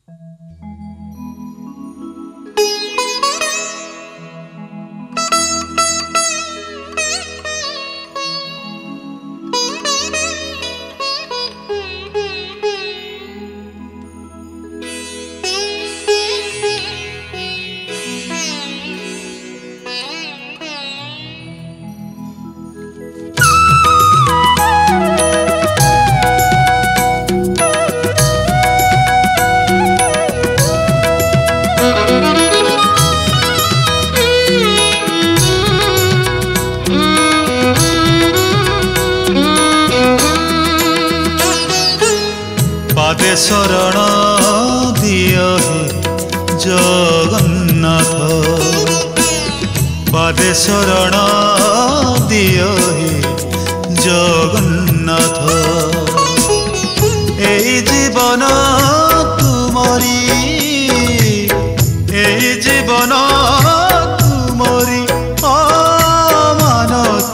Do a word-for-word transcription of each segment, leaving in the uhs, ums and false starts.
पादे शरण दियो हे जगन्नाथ पादे शरण दियो हे जगन्नाथ एई जीवन तुमरी एई जीवन तुमरी अमानत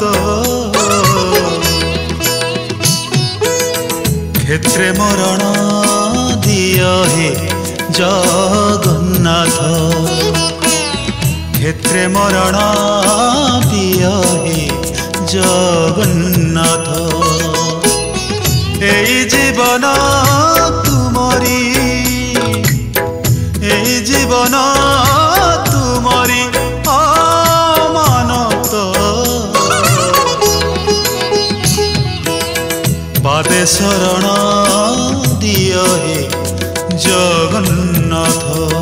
क्षेत्रे मरण दियो हे जगन्नाथ क्षेत्रे मरण दियो हे जगन्नाथ एई जीवन तुमरी एई जीवन तुमरी अमानत पादे शरण दियो हे जगन्नाथ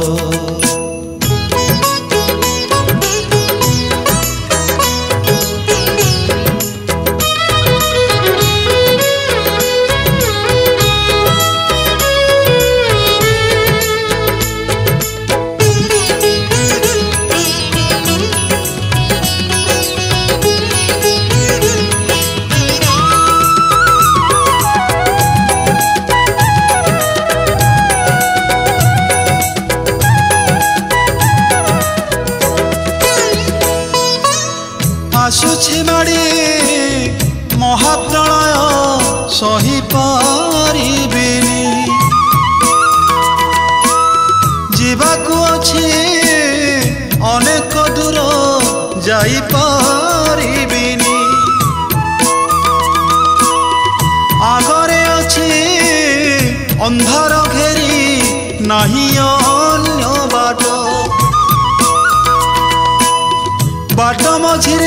आसुछि माड़ी महाप्रलय सही पारिबिनी जीवाकु अछि अनेक दूर जाई पारिबिनी आगरे अछि अंधार घेरी नाही अन्य बाट बाट मझिरे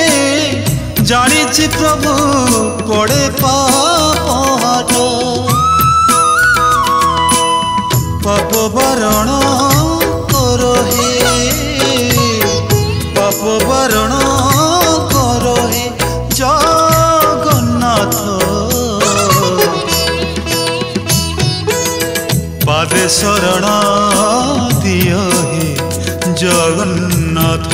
जानी प्रभु पड़े पाप पाप बारण कर हे पाप बारण कर हे जगन्नाथ पादे शरण दियो हे जगन्नाथ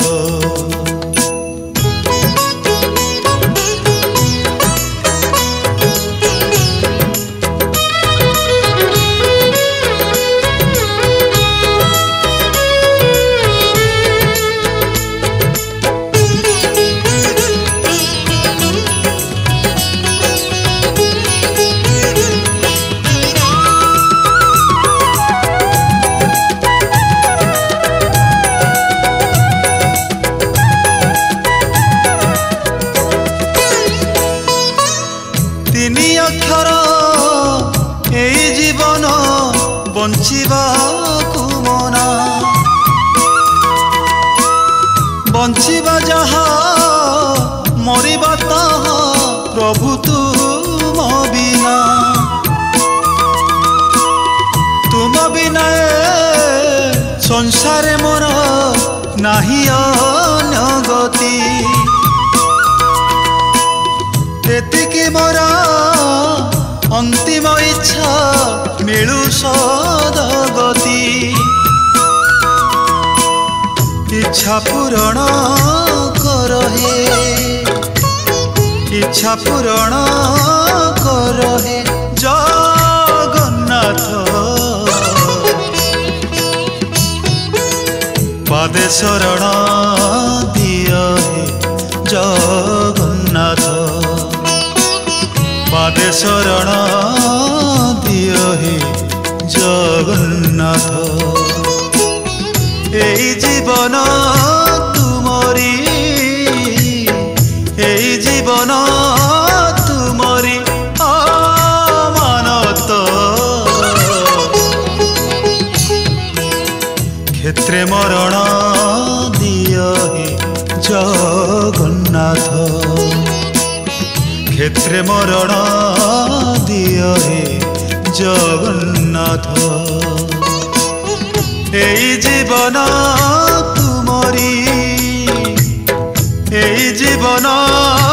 तीनी अक्षर एई जीवन बंचिबा कुमना बंचिबा जहा मरिबा ताहा प्रभु तुम बिना तुम बिना संसारे मोर नाही अन्य गति एतिकी मोरा अंतिम इच्छा मिलू सदगति इच्छा पूरण कर हे इच्छा पूरण कर हे जगन्नाथ पादे शरण दियो हे जगन्नाथ पादे शरण दियो हे जगन्नाथ एई जीवन तुमरी एई जीवन तुमरी अमानत क्षेत्रे मरण दियो हे जगन्नाथ क्षेत्रे मरण दियो हे जगन्नाथ एई जीवन तुमरी एई जीवन